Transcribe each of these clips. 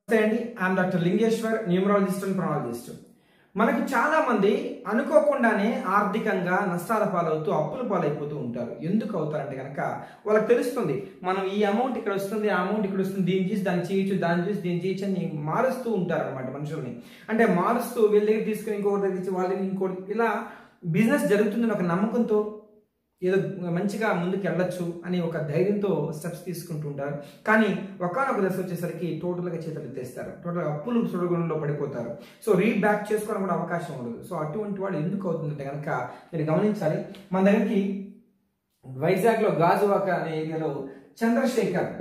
I'm Dr. Lingeshwar, numerologist and chronologist. మనకి చాలా మంది అనుకోకుండానే ఆర్థికంగా నష్టాల పాలవుతూ అప్పుల పాలైపోతూ ఉంటారు. ఎందుకు అవుతారంటే కనుక వాళ్ళకి తెలుస్తుంది మనం ఈ అమౌంట్ ఇక్కడ వస్తుంది, ఆ అమౌంట్ ఇక్కడ వస్తుంది, దీన్ని చేసి దాన్ని చేయొచ్చు, దాన్ని చేసి దీన్ని చేయొచ్చు అని మారుస్తూ ఉంటారు అనమాట మనుషుల్ని. అంటే మారుస్తూ వీళ్ళ దగ్గర తీసుకుని ఇంకొకటి దగ్గర ఇచ్చి వాళ్ళని ఇంకోటి ఇలా బిజినెస్ జరుగుతుందని ఒక నమ్మకంతో ఏదో మంచిగా ముందుకు వెళ్ళొచ్చు అని ఒక ధైర్యంతో స్టెప్స్ తీసుకుంటూ ఉంటారు. కానీ ఒకానొక దశ వచ్చేసరికి టోటల్గా చేతులు ఎత్తేస్తారు, టోటల్గా అప్పులు సుడుగుణంలో పడిపోతారు. సో రీబ్యాక్ చేసుకోవడం కూడా అవకాశం ఉండదు. సో అటువంటి వాడు ఎందుకు అవుతుందంటే కనుక మీరు గమనించాలి. మన దగ్గరికి వైజాగ్లో గాజువాక అనే ఏరియాలో చంద్రశేఖర్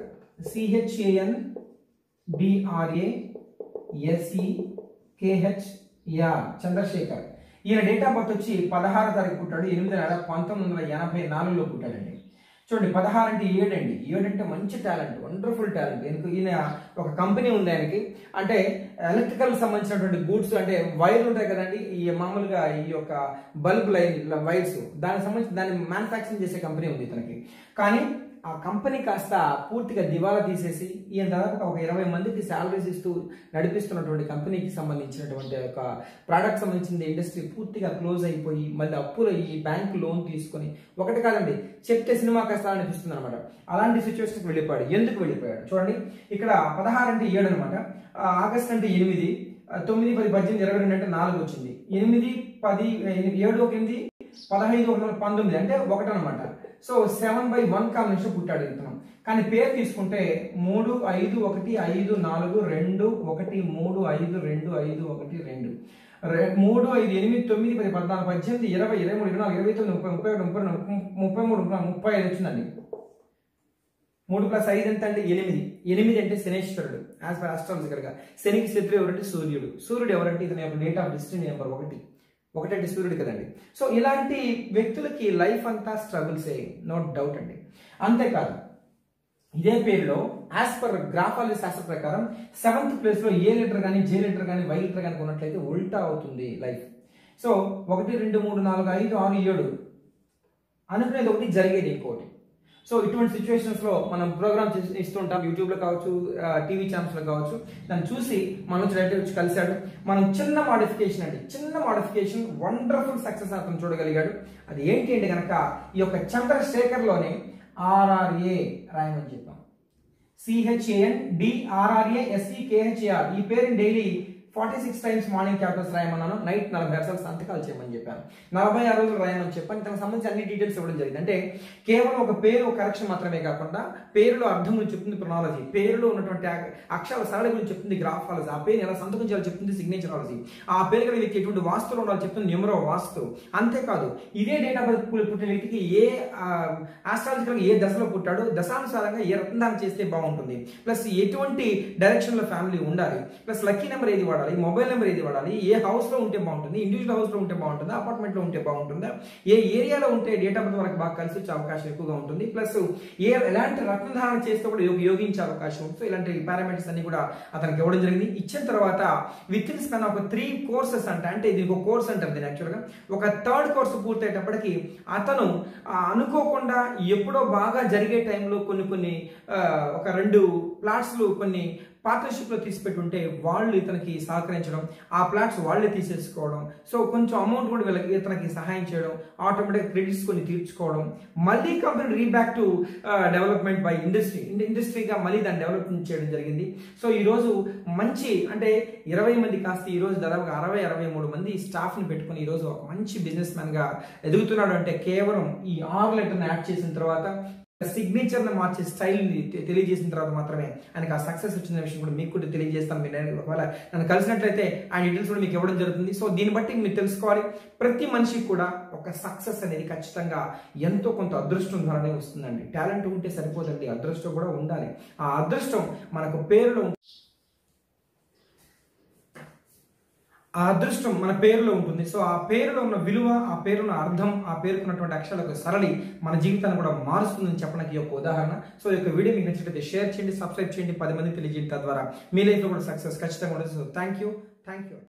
CHANDRASEKHER చంద్రశేఖర్, ఈయన డేట్ ఆఫ్ బర్త్ వచ్చి 16వ తారీఖు పుట్టాడు, 8 నెల 1984లో పుట్టాడండి. చూడండి 16 అంటే 7 అండి. 7 అంటే మంచి టాలెంట్, వండర్ఫుల్ టాలెంట్. ఈయన ఒక కంపెనీ ఉంది ఆయనకి. అంటే ఎలక్ట్రికల్ సంబంధించినటువంటి గూడ్స్, అంటే వైర్లు ఉంటాయి కదండి, ఈ మామూలుగా ఈ యొక్క బల్బ్ లైన్ వైర్స్, దానికి సంబంధించి దాన్ని మ్యానుఫ్యాక్చరింగ్ చేసే కంపెనీ ఉంది ఇతనికి. కానీ ఆ కంపెనీ కాస్త పూర్తిగా దివాలా తీసేసి ఈయన దాదాపు ఒక 20 మందికి శాలరీస్ ఇస్తూ నడిపిస్తున్నటువంటి కంపెనీకి సంబంధించినటువంటి ఒక ప్రోడక్ట్ సంబంధించిన ఇండస్ట్రీ పూర్తిగా క్లోజ్ అయిపోయి మళ్ళీ అప్పులు ఈ బ్యాంక్ లోన్ తీసుకొని, ఒకటి కాదండి చెప్తే సినిమా కాస్త అనిపిస్తుంది అనమాట. అలాంటి సిచ్యువేషన్కి వెళ్ళిపోయాడు. ఎందుకు వెళ్ళిపోయాడు చూడండి. ఇక్కడ 16 అంటే 7 అనమాట, ఆగస్ట్ అంటే 8, 9, 10, 18, 22 అంటే 4 వచ్చింది, 8, 10, 7, 1, 8, 15, 1, 19 అంటే 1 అనమాట. సో 7/1 కాంబినేషన్ పుట్టాడు ఇతను. కానీ పేరు తీసుకుంటే 3, 5, 1, 5, 4, 2, 1, 3, 5, 2, 5, 1, 2, 3, 5, 8, 9, 10, 14, 18, 20, 23, 24, 29, 30, 31, 33, 35 వచ్చిందండి. 3 + 5 ఎంత అంటే 8. 8 అంటే శనేశ్వరుడు. యాజ్ పర్ ఆస్ట్రాలజికల్గా శనికి శత్రువు ఎవరంటే సూర్యుడు. సూర్యుడు ఎవరంటే ఇతని యొక్క డేట్ ఆఫ్ డెస్టినీ నెంబర్ 1. 1 అంటే సూర్యుడు కదండి. సో ఇలాంటి వ్యక్తులకి లైఫ్ అంతా స్ట్రగుల్సే, నో డౌట్ అండి. అంతేకాదు ఇదే పేరులో యాజ్ పర్ గ్రాఫాలజీ శాస్త్ర ప్రకారం 7th ప్లేస్లో ఏ లెటర్ కానీ, జే లెటర్ కానీ, వై లెటర్ కానీ ఉన్నట్లయితే ఉల్టా అవుతుంది లైఫ్. సో 1, 2, 3, 4, 5, 6, 7 అనుకునేది ఒకటి, జరిగేది ఇంకోటి. సో ఇటువంటి సిచ్యువేషన్స్లో మనం ప్రోగ్రామ్ ఇస్తుంటాం, యూట్యూబ్లో కావచ్చు, టీవీ ఛానల్స్లో కావచ్చు. దాన్ని చూసి మనం రిలేటివ్ వచ్చి కలిశాడు. మనం చిన్న మాడిఫికేషన్ అండి, చిన్న మాడిఫికేషన్ వండర్ఫుల్ సక్సెస్ అతను చూడగలిగాడు. అది ఏంటి అంటే కనుక ఈ యొక్క చంద్రశేఖర్లోనే RRA రాయమని చెప్పాం. CHANDRRASEKHER ఈ పేరుని డైలీ 46 టైమ్స్ మార్నింగ్ క్యాపిటల్స్ రాయమన్నాను, నైట్ 40 సార్లు సంతకాలు చేయమని చెప్పాను, 46 రోజులు రాయమని చెప్పాను. దానికి సంబంధించి అన్ని డీటెయిల్స్ ఇవ్వడం జరిగింది. అంటే కేవలం ఒక పేరు, ఒక కరెక్షన్ మాత్రమే కాకుండా పేరులో అర్థం గురించి చెప్తుంది ప్రొనాలజీ, పేరులో ఉన్నటువంటి అక్షరాల సరళి గురించి చెప్తుంది గ్రాఫాలజీ, ఆ పేరు ఎలా సంతకం చేయాలో చెప్తుంది సిగ్నేచరాలజీ, ఆ పేరు కలిగిన వ్యక్తి ఎటువంటి వాస్తులో ఉండాలో చెప్తుంది న్యూమరో వాస్తు. అంతేకాదు ఇదే డేట్ ఆఫ్ బర్త్ పుట్టిన వ్యక్తికి ఏ ఆస్ట్రాలజికల్గా ఏ దశలో పుట్టాడో దశానుసారంగా ఏ రత్నదానం చేస్తే బాగుంటుంది, ప్లస్ ఎటువంటి డైరెక్షన్లో ఫ్యామిలీ ఉండాలి, ప్లస్ లక్కీ నెంబర్ ఏది వాడాలి, మొబైల్ నెంబర్ ఏది వాడాలి, ఏ హౌస్లో ఉంటే బాగుంటుంది, ఇండివిజువల్ హౌస్లో ఉంటే బాగుంటుందా, అపార్ట్మెంట్లో ఉంటే బాగుంటుందా, ఏ ఏరియాలో ఉంటే డేట్ ఆఫ్ బర్త్ వరకు బాగా కలిసి వచ్చే అవకాశం ఎక్కువగా ఉంటుంది, ప్లస్ ఎలాంటి రత్నధారణ చేస్తే కూడా యోగించే అవకాశం. సో ఇలాంటి పారామీటర్స్ అన్ని కూడా అతనికి ఇవ్వడం జరిగింది. ఇచ్చిన తర్వాత విత్ ఇన్ స్పాన్ ఒక 3 కోర్సెస్ అంటే ఇది ఒక కోర్స్ అంటారు దీని యాక్చువల్గా. ఒక 3rd కోర్సు పూర్తయ్యేటప్పటికి అతను అనుకోకుండా ఎప్పుడో బాగా జరిగే టైంలో కొన్ని ఒక 2 ప్లాట్స్లు కొన్ని పార్ట్నర్షిప్లో తీసిపెట్టుంటే వాళ్ళు ఇతనికి సహకరించడం, ఆ ప్లాట్స్ వాళ్ళే తీసేసుకోవడం, సో కొంచెం అమౌంట్ కూడా వీళ్ళకి ఇతనికి సహాయం చేయడం, ఆటోమేటిక్ క్రెడిట్స్ కొన్ని తీర్చుకోవడం, మళ్ళీ company reback to development by ఇండస్ట్రీగా మళ్ళీ దాన్ని డెవలప్మెంట్ చేయడం జరిగింది. సో ఈరోజు మంచి అంటే 20 మంది కాస్త ఈరోజు దాదాపుగా 60-63 మంది స్టాఫ్ని పెట్టుకుని ఈరోజు ఒక మంచి బిజినెస్ మ్యాన్గా ఎదుగుతున్నాడు. అంటే కేవలం ఈ 6 లెటర్ని యాడ్ చేసిన తర్వాత, సిగ్నేచర్ని మార్చే స్టైల్ని తెలియజేసిన తర్వాత మాత్రమే ఆయనకు ఆ సక్సెస్ వచ్చిన విషయం కూడా మీకు కూడా తెలియజేస్తాను. మీరు ఒకవేళ నన్ను కలిసినట్లయితే ఆ డీటెయిల్స్ కూడా మీకు ఇవ్వడం జరుగుతుంది. సో దీన్ని బట్టి మీరు తెలుసుకోవాలి, ప్రతి మనిషికి కూడా ఒక సక్సెస్ అనేది ఖచ్చితంగా ఎంతో కొంత అదృష్టం ద్వారానే వస్తుందండి. టాలెంట్ ఉంటే సరిపోదండి, అదృష్టం కూడా ఉండాలి. ఆ అదృష్టం మనకు పేరులో, ఆ అదృష్టం మన పేరులో ఉంటుంది. సో ఆ పేరులో ఉన్న విలువ, ఆ పేరున్న అర్థం, ఆ పేరుకున్నటువంటి అక్షరాలకు సరళి మన జీవితాన్ని కూడా మారుస్తుందని చెప్పడానికి ఈ యొక్క ఉదాహరణ. సో ఈ యొక్క వీడియో మీకు నచ్చినట్లయితే షేర్ చేయండి, సబ్స్క్రైబ్ చేయండి, 10 మందికి తెలియజేయండి. తద్వారా మీ లైఫ్లో కూడా సక్సెస్ ఖచ్చితంగా ఉంటుంది. So thank you.